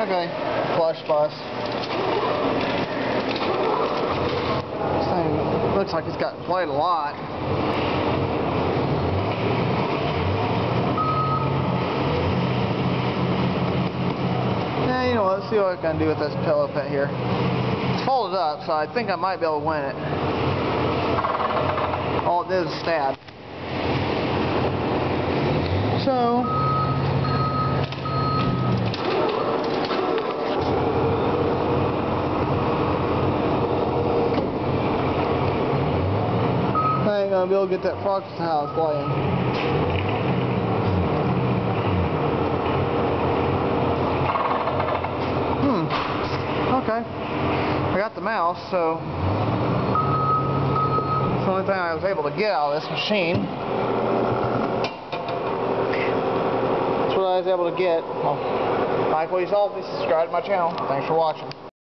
Okay, Plush bus. This thing looks like it's gotten played a lot. Now, you know what, let's see what I can do with this pillow pit here. It's folded up, so I think I might be able to win it. All it did is stab. So, I ain't gonna be able to get that frog house playing. Okay. I got the mouse, so it's the only thing I was able to get out of this machine. That's what I was able to get. Well, like what you saw, please subscribe to my channel. Thanks for watching.